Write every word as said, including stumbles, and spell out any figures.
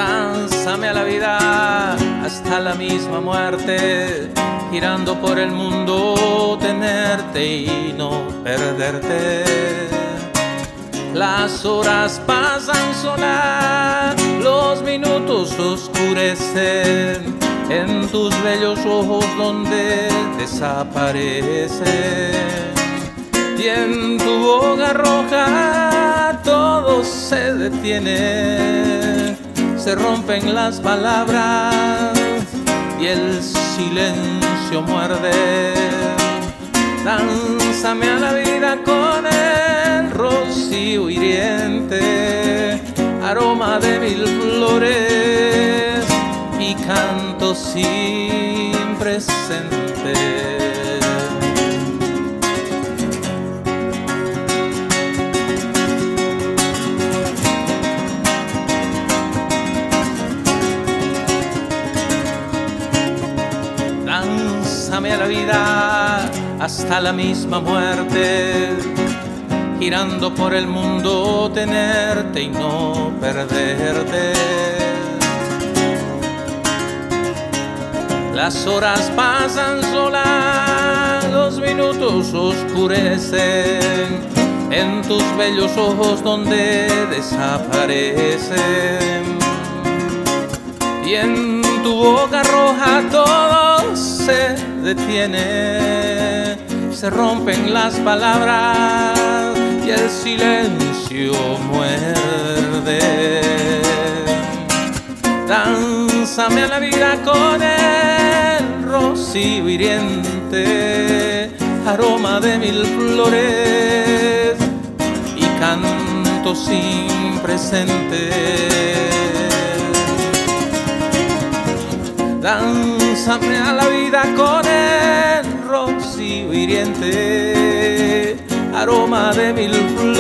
Lánzame a la vida hasta la misma muerte, girando por el mundo, tenerte y no perderte. Las horas pasan solas, los minutos oscurecen en tus bellos ojos donde desaparecen. Y en tu boca roja todo se detiene, se rompen las palabras y el silencio muerde. Lánzame a la vida con el rocío hiriente, aroma de mil flores y canto sin presente. Lánzame a la vida hasta la misma muerte, girando por el mundo, tenerte y no perderte. Las horas pasan solas, los minutos oscurecen en tus bellos ojos donde desaparecen. Y en tu boca roja todo se detiene, se rompen las palabras y el silencio muerde. Lánzame a la vida con el rocío hiriente, aroma de mil flores y canto sin presente. Lánzame a la vida con el rocío hiriente, aroma de mil flores